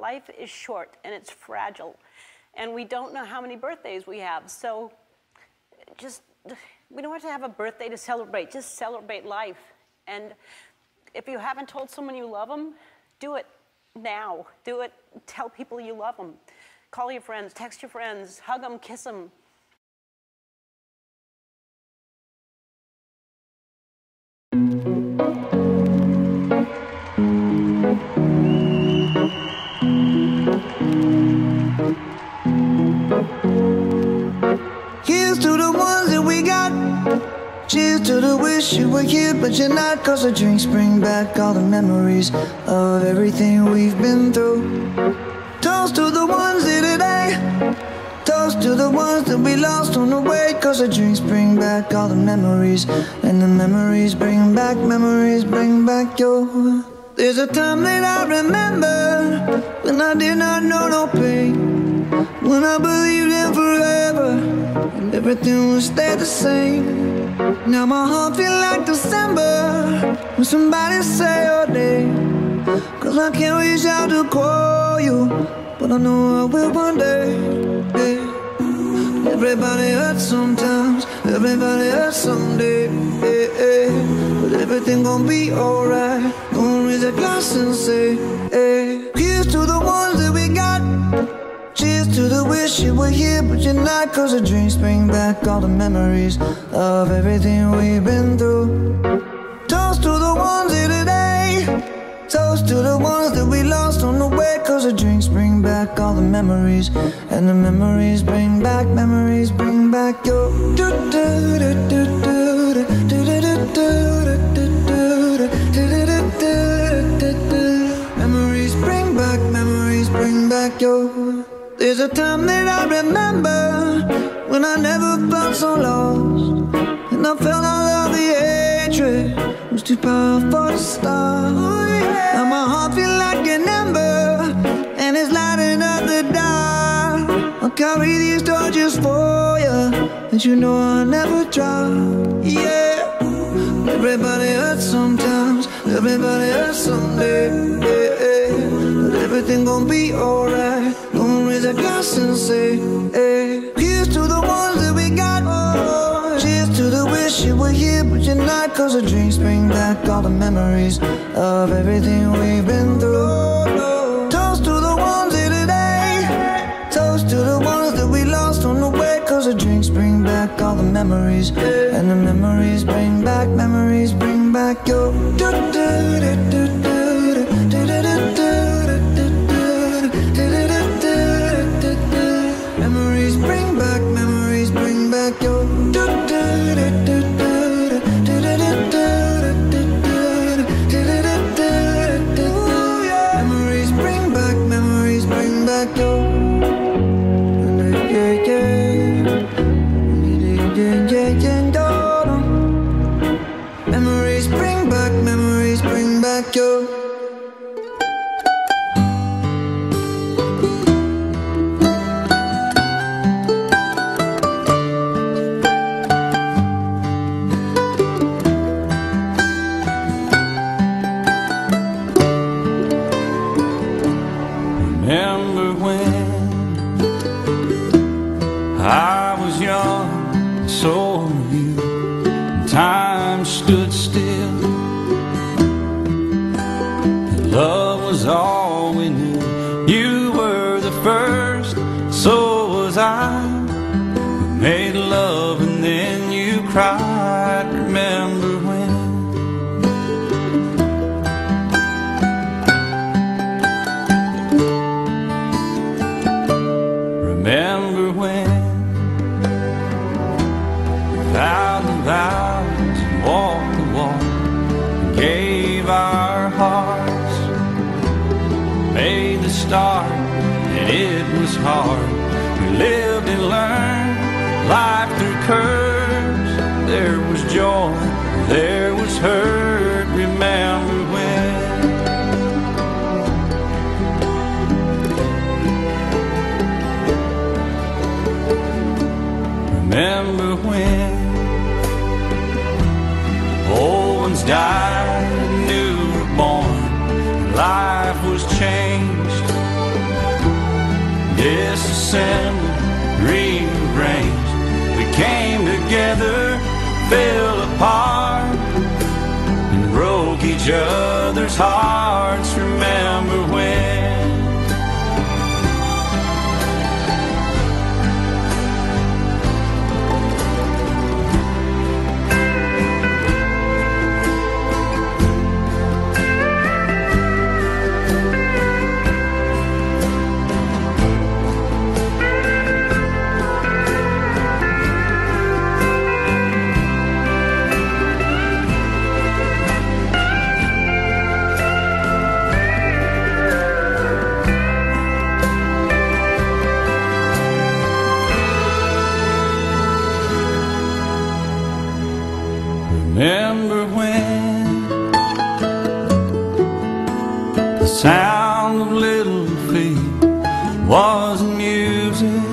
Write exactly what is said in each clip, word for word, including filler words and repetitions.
life is short and it's fragile, and we don't know how many birthdays we have. So just, we don't have to have a birthday to celebrate, just celebrate life. And if you haven't told someone you love them, do it now. Do it, tell people you love them. Call your friends, text your friends, hug them, kiss them. Here's to the ones that we got. Cheers to the wish you were here but you're not, 'cause the drinks bring back all the memories of everything we've been through. Toast to the ones here today. Toast to the ones that we lost on the way, 'cause the drinks bring back all the memories, and the memories bring back, memories bring back your. There's a time that I remember when I did not know no pain, when I believed in forever and everything would stay the same. Now my heart feel like December when somebody say your name, 'cause I can't reach out to call you, but I know I will one day. Yeah. Everybody hurts sometimes, everybody hurts someday. Yeah, yeah. But everything gon' be alright. Gonna raise a glass and say, hey. Here's to the ones that we got. Cheers to the wish you were here but you're not, 'cause the drinks bring back all the memories of everything we've been through. Toast to the ones here today. Toast to the ones that we lost on the way, 'cause the drinks bring back all the memories, and the memories bring back, memories bring back your. Memories bring back, memories bring back your. There's a time that I remember when I never felt so lost, and I felt all of the hatred was too powerful to stop. Now my heart feel like an ember, and it's lighting up the dark. I'll carry these torches for you, and you know I'll never drop. Yeah. Everybody hurts sometimes, everybody hurts someday. Yeah, yeah. But everything gon' be alright. Gonna raise a glass and say, hey. Here's to the ones that we got. Oh, cheers to the wish you were here but you're not, 'cause the drinks bring back all the memories of everything we've been through. Toast to the ones here today. Toast to the ones that we lost on the way, 'cause the drinks bring back all the memories, and the memories bring back, memories bring back your. Memories bring back, memories bring back your. Memories bring back, memories bring back your. Yeah, yeah, yeah, yeah. Memories bring back, memories bring back your. Remember when I was young, so were you. Time stood still, and love was all we knew. You were the first, so was I. We made love and then you cried. Remember when? Remember when we vowed the vows and walked the walk and gave our hearts, made the start, and it was hard. We lived and learned life through curves. There was joy, there was hurt. Remember when? Remember when old ones died, new were born, life was changed. disassembled, rearranged. We came together, fell apart, and broke each other's hearts. Remember when? Remember when the sound of little feet was music?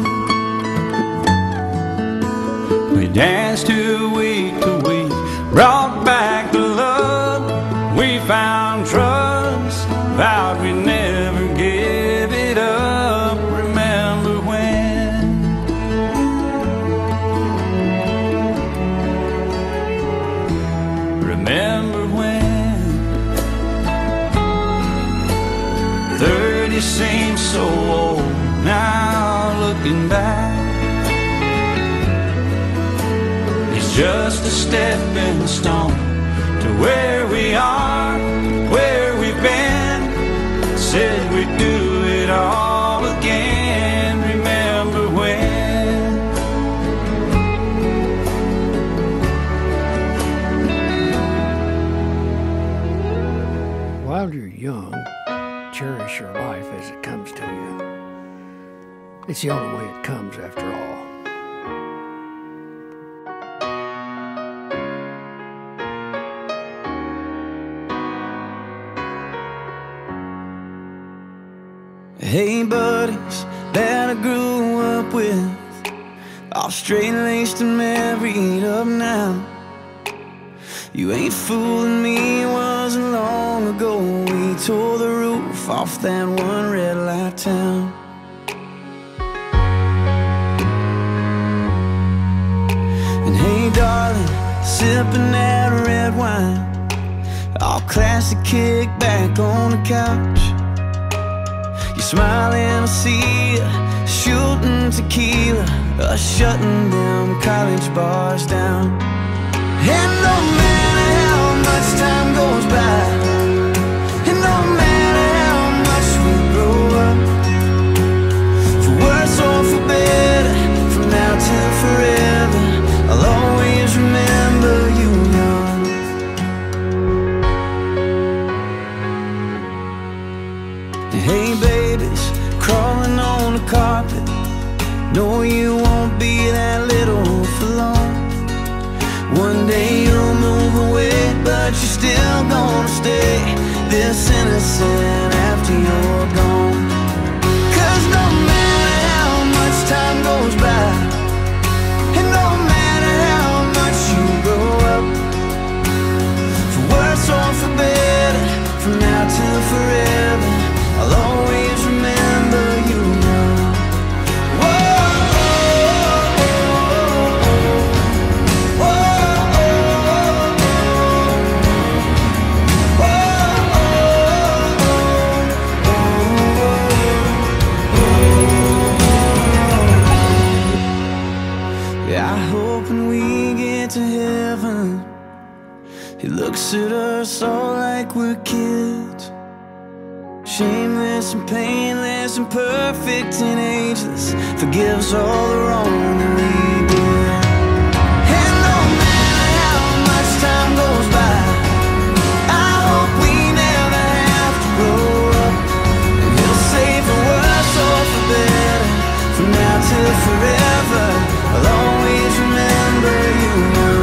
We danced to week to week, brought back the love. We found trust, vowed we'd never give it up. Remember when? Remember when thirty seems so old now, looking back. It's just a stepping stone to where we are, where we've been. Said we'd do it all again. Remember when? While you're young, cherish your life as it comes to you. It's the only way it comes after all. Hey buddies that I grew up with, all straight-laced and married up now. You ain't fooling me, it wasn't long ago we tore the roof off that one red light town. And hey darling, sipping that red wine, all classic, kick back on the couch. You smiling, I see you, shooting tequila, us shutting them college bars down. And no matter how much time goes by, and no matter how much we grow up, for worse or for better, from now till forever, I'll always remember you young. Hey babies, crawling on the carpet, no you won't be that little for long. One day you'll move away, but you're still gonna stay this innocent after you're gone. Cause no matter how much time goes by, and no matter how much you grow up, for worse or for better, from now till forever, I'll always remember you now. He looks at us all like we're kids, shameless and painless and perfect and ageless, forgives all the wrong that we did. And no matter how much time goes by, I hope we never have to grow up. And he'll say for worse or for better, from now till forever, I'll always remember you now.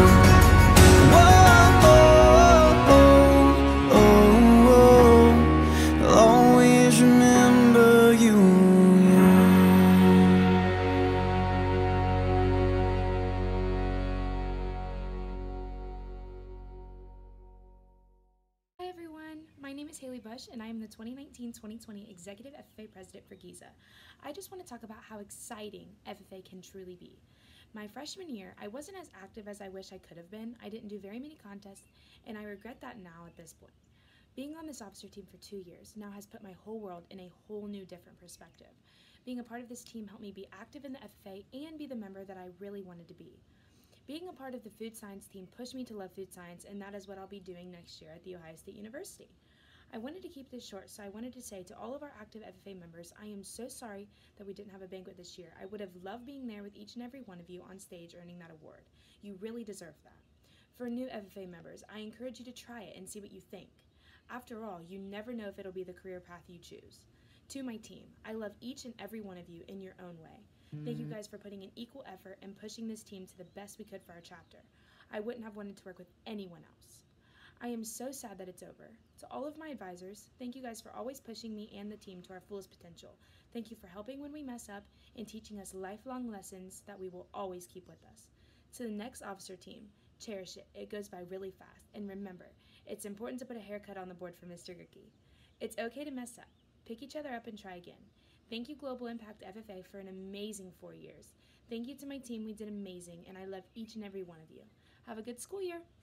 Fresh, and I am the twenty nineteen twenty twenty Executive F F A President for Giza. I just want to talk about how exciting F F A can truly be. My freshman year, I wasn't as active as I wish I could have been. I didn't do very many contests, and I regret that now at this point. Being on this officer team for two years now has put my whole world in a whole new different perspective. Being a part of this team helped me be active in the F F A and be the member that I really wanted to be. Being a part of the food science team pushed me to love food science, and that is what I'll be doing next year at The Ohio State University. I wanted to keep this short, so I wanted to say to all of our active F F A members, I am so sorry that we didn't have a banquet this year. I would have loved being there with each and every one of you on stage earning that award. You really deserve that. For new F F A members, I encourage you to try it and see what you think. After all, you never know if it'll be the career path you choose. To my team, I love each and every one of you in your own way. Thank you guys for putting in equal effort and pushing this team to the best we could for our chapter. I wouldn't have wanted to work with anyone else. I am so sad that it's over. To all of my advisors, thank you guys for always pushing me and the team to our fullest potential. Thank you for helping when we mess up and teaching us lifelong lessons that we will always keep with us. To the next officer team, cherish it. It goes by really fast. And remember, it's important to put a haircut on the board for Mister Gerke. It's okay to mess up. Pick each other up and try again. Thank you, Global Impact F F A, for an amazing four years. Thank you to my team. We did amazing, and I love each and every one of you. Have a good school year.